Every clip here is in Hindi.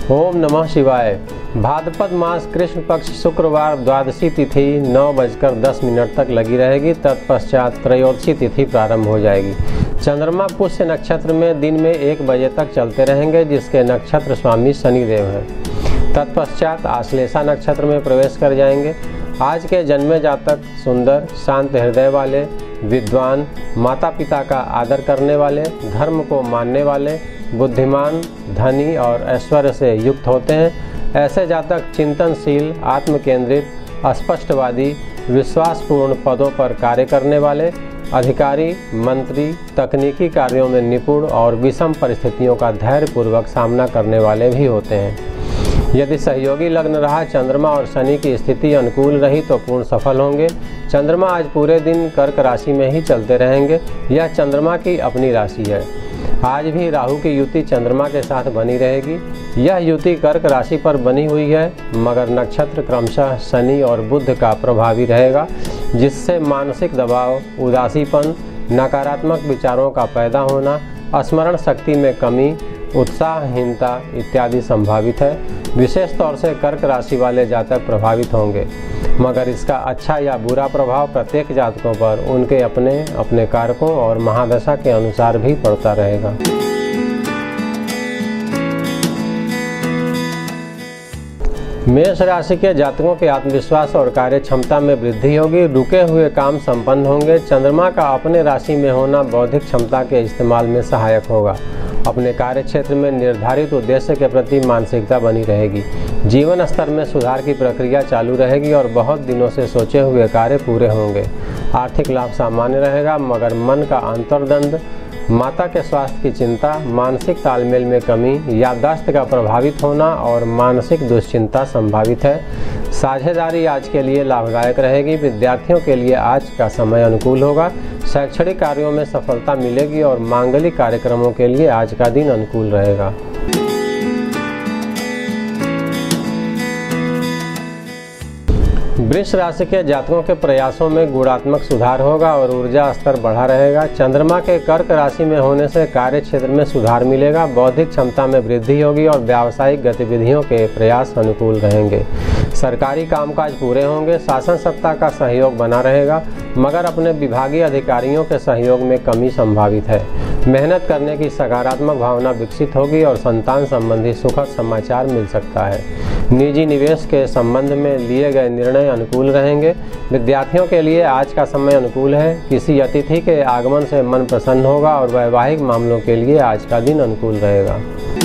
ओम नमः शिवाय। भाद्रपद मास कृष्ण पक्ष शुक्रवार द्वादशी तिथि 9:10 तक लगी रहेगी। तत्पश्चात त्रयोदशी तिथि प्रारंभ हो जाएगी। चंद्रमा पुष्य नक्षत्र में दिन में 1 बजे तक चलते रहेंगे, जिसके नक्षत्र स्वामी शनिदेव हैं। तत्पश्चात आश्लेषा नक्षत्र में प्रवेश कर जाएंगे। आज के जन्मे जातक सुंदर, शांत हृदय वाले, विद्वान, माता पिता का आदर करने वाले, धर्म को मानने वाले, बुद्धिमान, धनी और ऐश्वर्य से युक्त होते हैं। ऐसे जातक चिंतनशील, आत्मकेंद्रित, स्पष्टवादी, विश्वासपूर्ण पदों पर कार्य करने वाले, अधिकारी, मंत्री, तकनीकी कार्यों में निपुण और विषम परिस्थितियों का धैर्यपूर्वक सामना करने वाले भी होते हैं। यदि सहयोगी लग्न रहा, चंद्रमा और शनि की स्थिति अनुकूल रही तो पूर्ण सफल होंगे। चंद्रमा आज पूरे दिन कर्क राशि में ही चलते रहेंगे। यह चंद्रमा की अपनी राशि है। आज भी राहु की युति चंद्रमा के साथ बनी रहेगी। यह युति कर्क राशि पर बनी हुई है, मगर नक्षत्र क्रमशः शनि और बुध का प्रभावी रहेगा, जिससे मानसिक दबाव, उदासीपन, नकारात्मक विचारों का पैदा होना, स्मरण शक्ति में कमी, उत्साहहीनता इत्यादि संभावित है। विशेष तौर से कर्क राशि वाले जातक प्रभावित होंगे, मगर इसका अच्छा या बुरा प्रभाव प्रत्येक जातकों पर उनके अपने अपने कारकों और महादशा के अनुसार भी पड़ता रहेगा। मेष राशि के जातकों के आत्मविश्वास और कार्य क्षमता में वृद्धि होगी। रुके हुए काम संपन्न होंगे। चंद्रमा का अपने राशि में होना बौद्धिक क्षमता के इस्तेमाल में सहायक होगा। अपने कार्य क्षेत्र में निर्धारित उद्देश्य के प्रति मानसिकता बनी रहेगी। जीवन स्तर में सुधार की प्रक्रिया चालू रहेगी और बहुत दिनों से सोचे हुए कार्य पूरे होंगे। आर्थिक लाभ सामान्य रहेगा, मगर मन का अंतर्द्वंद, माता के स्वास्थ्य की चिंता, मानसिक तालमेल में कमी, याददाश्त का प्रभावित होना और मानसिक दुश्चिंता संभावित है। साझेदारी आज के लिए लाभदायक रहेगी। विद्यार्थियों के लिए आज का समय अनुकूल होगा। शैक्षणिक कार्यों में सफलता मिलेगी और मांगलिक कार्यक्रमों के लिए आज का दिन अनुकूल रहेगा। वृष राशि के जातकों के प्रयासों में गुणात्मक सुधार होगा और ऊर्जा स्तर बढ़ा रहेगा। चंद्रमा के कर्क राशि में होने से कार्य क्षेत्र में सुधार मिलेगा। बौद्धिक क्षमता में वृद्धि होगी और व्यावसायिक गतिविधियों के प्रयास अनुकूल रहेंगे। सरकारी कामकाज पूरे होंगे। शासन सत्ता का सहयोग बना रहेगा, मगर अपने विभागीय अधिकारियों के सहयोग में कमी संभावित है। मेहनत करने की सकारात्मक भावना विकसित होगी और संतान संबंधी सुखद समाचार मिल सकता है। निजी निवेश के संबंध में लिए गए निर्णय अनुकूल रहेंगे। विद्यार्थियों के लिए आज का समय अनुकूल है। किसी अतिथि के आगमन से मन प्रसन्न होगा और वैवाहिक मामलों के लिए आज का दिन अनुकूल रहेगा।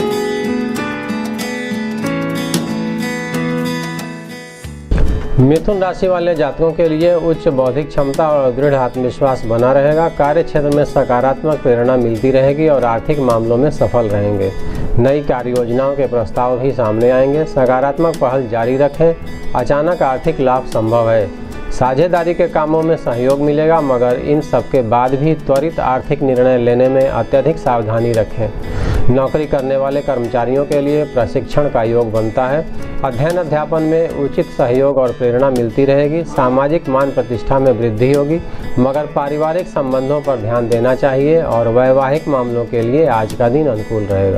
मिथुन राशि वाले जातकों के लिए उच्च बौद्धिक क्षमता और दृढ़ आत्मविश्वास बना रहेगा। कार्य क्षेत्र में सकारात्मक प्रेरणा मिलती रहेगी और आर्थिक मामलों में सफल रहेंगे। नई कार्य योजनाओं के प्रस्ताव भी सामने आएंगे। सकारात्मक पहल जारी रखें। अचानक आर्थिक लाभ संभव है। साझेदारी के कामों में सहयोग मिलेगा, मगर इन सब के बाद भी त्वरित आर्थिक निर्णय लेने में अत्यधिक सावधानी रखें। नौकरी करने वाले कर्मचारियों के लिए प्रशिक्षण का योग बनता है। अध्ययन अध्यापन में उचित सहयोग और प्रेरणा मिलती रहेगी। सामाजिक मान प्रतिष्ठा में वृद्धि होगी, मगर पारिवारिक संबंधों पर ध्यान देना चाहिए और वैवाहिक मामलों के लिए आज का दिन अनुकूल रहेगा।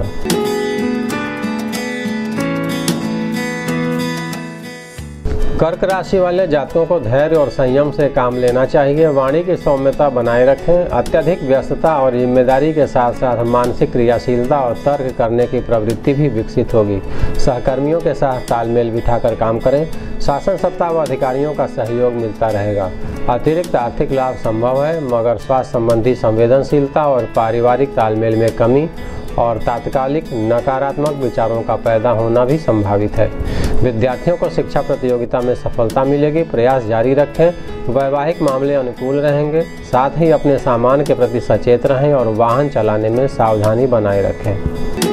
कर्क राशि वाले जातकों को धैर्य और संयम से काम लेना चाहिए। वाणी की सौम्यता बनाए रखें। अत्यधिक व्यस्तता और जिम्मेदारी के साथ साथ मानसिक क्रियाशीलता और तर्क करने की प्रवृत्ति भी विकसित होगी। सहकर्मियों के साथ तालमेल बिठाकर काम करें। शासन सत्ता व अधिकारियों का सहयोग मिलता रहेगा। अतिरिक्त आर्थिक लाभ संभव है, मगर स्वास्थ्य संबंधी संवेदनशीलता और पारिवारिक तालमेल में कमी और तात्कालिक नकारात्मक विचारों का पैदा होना भी संभावित है। विद्यार्थियों को शिक्षा प्रतियोगिता में सफलता मिलेगी। प्रयास जारी रखें। वैवाहिक मामले अनुकूल रहेंगे। साथ ही अपने सामान के प्रति सचेत रहें और वाहन चलाने में सावधानी बनाए रखें।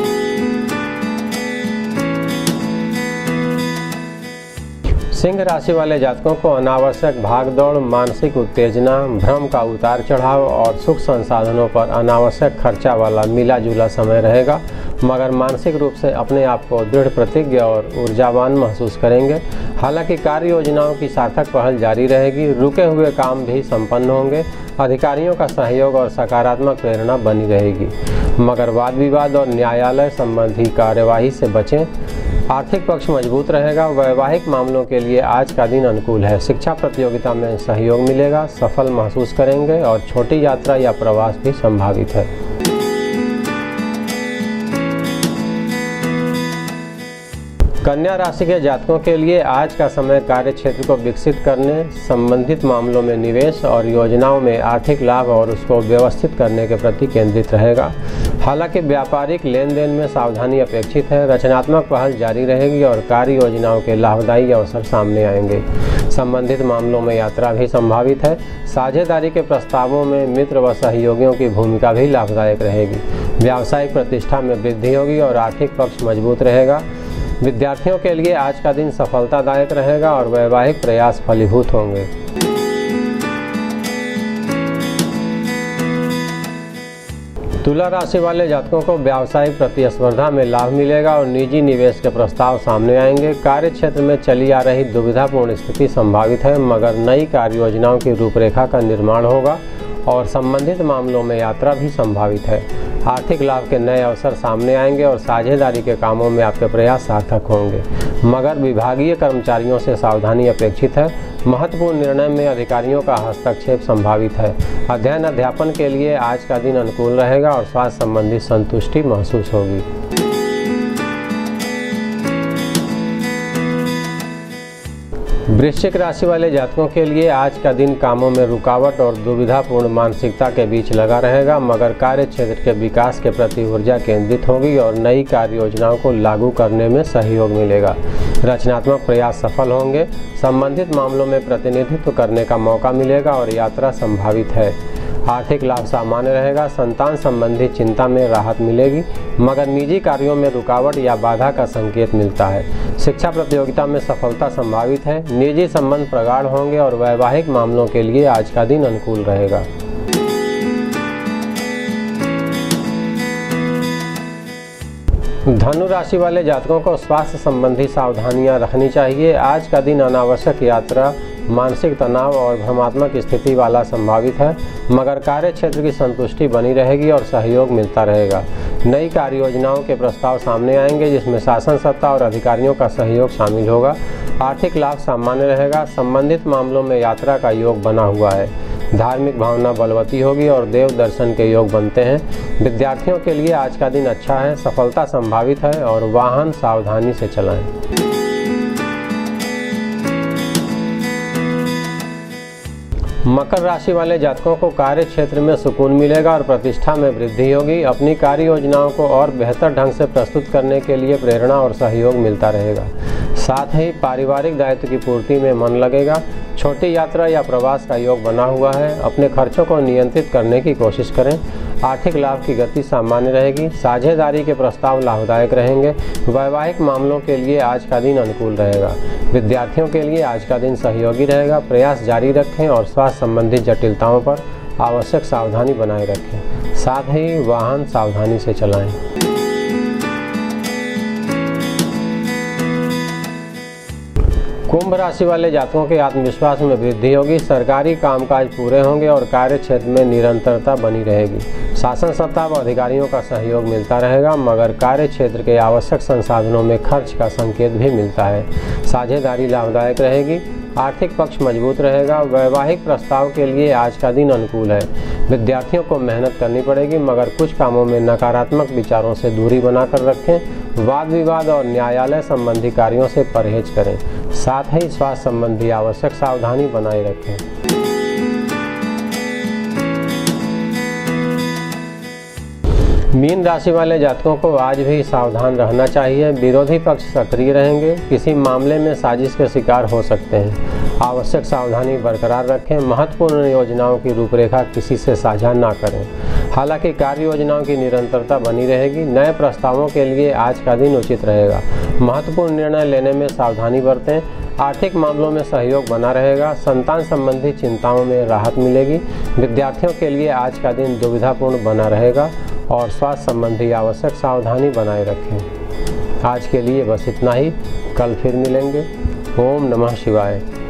सिंह राशि वाले जातकों को अनावश्यक भागदौड़, मानसिक उत्तेजना, भ्रम का उतार चढ़ाव और सुख संसाधनों पर अनावश्यक खर्चा वाला मिला जुला समय रहेगा, मगर मानसिक रूप से अपने आप को दृढ़ प्रतिज्ञ और ऊर्जावान महसूस करेंगे। हालांकि कार्य योजनाओं की सार्थक पहल जारी रहेगी, रुके हुए काम भी संपन्न होंगे, अधिकारियों का सहयोग और सकारात्मक प्रेरणा बनी रहेगी। मगर वाद विवाद और न्यायालय संबंधी कार्यवाही से बचें। आर्थिक पक्ष मजबूत रहेगा। वैवाहिक मामलों के लिए आज का दिन अनुकूल है। शिक्षा प्रतियोगिता में सहयोग मिलेगा, सफल महसूस करेंगे और छोटी यात्रा या प्रवास भी संभावित है। कन्या राशि के जातकों के लिए आज का समय कार्य क्षेत्र को विकसित करने, संबंधित मामलों में निवेश और योजनाओं में आर्थिक लाभ और उसको व्यवस्थित करने के प्रति केंद्रित रहेगा। हालांकि व्यापारिक लेन देन में सावधानी अपेक्षित है। रचनात्मक पहल जारी रहेगी और कार्य योजनाओं के लाभदायी अवसर सामने आएंगे। संबंधित मामलों में यात्रा भी संभावित है। साझेदारी के प्रस्तावों में मित्र व सहयोगियों की भूमिका भी लाभदायक रहेगी। व्यावसायिक प्रतिष्ठा में वृद्धि होगी और आर्थिक पक्ष मजबूत रहेगा। विद्यार्थियों के लिए आज का दिन सफलतादायक रहेगा और वैवाहिक प्रयास फलीभूत होंगे। तुला राशि वाले जातकों को व्यावसायिक प्रतिस्पर्धा में लाभ मिलेगा और निजी निवेश के प्रस्ताव सामने आएंगे। कार्य क्षेत्र में चली आ रही दुविधापूर्ण स्थिति संभावित है, मगर नई कार्य योजनाओं की रूपरेखा का निर्माण होगा और संबंधित मामलों में यात्रा भी संभावित है। आर्थिक लाभ के नए अवसर सामने आएंगे और साझेदारी के कामों में आपके प्रयास सार्थक होंगे, मगर विभागीय कर्मचारियों से सावधानी अपेक्षित है। महत्वपूर्ण निर्णय में अधिकारियों का हस्तक्षेप संभावित है। अध्ययन अध्यापन के लिए आज का दिन अनुकूल रहेगा और स्वास्थ्य संबंधी संतुष्टि महसूस होगी। वृश्चिक राशि वाले जातकों के लिए आज का दिन कामों में रुकावट और दुविधापूर्ण मानसिकता के बीच लगा रहेगा, मगर कार्य क्षेत्र के विकास के प्रति ऊर्जा केंद्रित होगी और नई कार्य योजनाओं को लागू करने में सहयोग मिलेगा। रचनात्मक प्रयास सफल होंगे। संबंधित मामलों में प्रतिनिधित्व करने का मौका मिलेगा और यात्रा संभावित है। आर्थिक लाभ सामान्य रहेगा। संतान संबंधी चिंता में राहत मिलेगी, मगर निजी कार्यों में रुकावट या बाधा का संकेत मिलता है। शिक्षा प्रतियोगिता में सफलता संभावित है। निजी संबंध प्रगाढ़ होंगे और वैवाहिक मामलों के लिए आज का दिन अनुकूल रहेगा। धनु राशि वाले जातकों को स्वास्थ्य संबंधी सावधानियां रखनी चाहिए। आज का दिन अनावश्यक यात्रा, मानसिक तनाव और भ्रमात्मक स्थिति वाला संभावित है, मगर कार्य क्षेत्र की संतुष्टि बनी रहेगी और सहयोग मिलता रहेगा। नई कार्य योजनाओं के प्रस्ताव सामने आएंगे, जिसमें शासन सत्ता और अधिकारियों का सहयोग शामिल होगा। आर्थिक लाभ सामान्य रहेगा। संबंधित मामलों में यात्रा का योग बना हुआ है। धार्मिक भावना बलवती होगी और देव दर्शन के योग बनते हैं। विद्यार्थियों के लिए आज का दिन अच्छा है। सफलता संभावित है और वाहन सावधानी से चलाएं। मकर राशि वाले जातकों को कार्य क्षेत्र में सुकून मिलेगा और प्रतिष्ठा में वृद्धि होगी। अपनी कार्य योजनाओं को और बेहतर ढंग से प्रस्तुत करने के लिए प्रेरणा और सहयोग मिलता रहेगा। साथ ही पारिवारिक दायित्व की पूर्ति में मन लगेगा। छोटी यात्रा या प्रवास का योग बना हुआ है। अपने खर्चों को नियंत्रित करने की कोशिश करें। आर्थिक लाभ की गति सामान्य रहेगी। साझेदारी के प्रस्ताव लाभदायक रहेंगे। वैवाहिक मामलों के लिए आज का दिन अनुकूल रहेगा। विद्यार्थियों के लिए आज का दिन सहयोगी रहेगा। प्रयास जारी रखें और स्वास्थ्य संबंधी जटिलताओं पर आवश्यक सावधानी बनाए रखें। साथ ही वाहन सावधानी से चलाएं। कुंभ राशि वाले जातकों के आत्मविश्वास में वृद्धि होगी। सरकारी कामकाज पूरे होंगे और कार्य क्षेत्र में निरंतरता बनी रहेगी। शासन सत्ता व अधिकारियों का सहयोग मिलता रहेगा, मगर कार्य क्षेत्र के आवश्यक संसाधनों में खर्च का संकेत भी मिलता है। साझेदारी लाभदायक रहेगी। आर्थिक पक्ष मजबूत रहेगा। वैवाहिक प्रस्ताव के लिए आज का दिन अनुकूल है। विद्यार्थियों को मेहनत करनी पड़ेगी, मगर कुछ कामों में नकारात्मक विचारों से दूरी बनाकर रखें। वाद विवाद और न्यायालय संबंधी कार्यों से परहेज करें। साथ ही स्वास्थ्य संबंधी आवश्यक सावधानी बनाए रखें। मीन राशि वाले जातकों को आज भी सावधान रहना चाहिए। विरोधी पक्ष सक्रिय रहेंगे। किसी मामले में साजिश के शिकार हो सकते हैं। आवश्यक सावधानी बरकरार रखें। महत्वपूर्ण योजनाओं की रूपरेखा किसी से साझा ना करें। हालांकि कार्य योजनाओं की निरंतरता बनी रहेगी। नए प्रस्तावों के लिए आज का दिन उचित रहेगा। महत्वपूर्ण निर्णय लेने में सावधानी बरतें। आर्थिक मामलों में सहयोग बना रहेगा। संतान संबंधी चिंताओं में राहत मिलेगी। विद्यार्थियों के लिए आज का दिन दुविधापूर्ण बना रहेगा और स्वास्थ्य संबंधी आवश्यक सावधानी बनाए रखें। आज के लिए बस इतना ही। कल फिर मिलेंगे। ओम नमः शिवाय।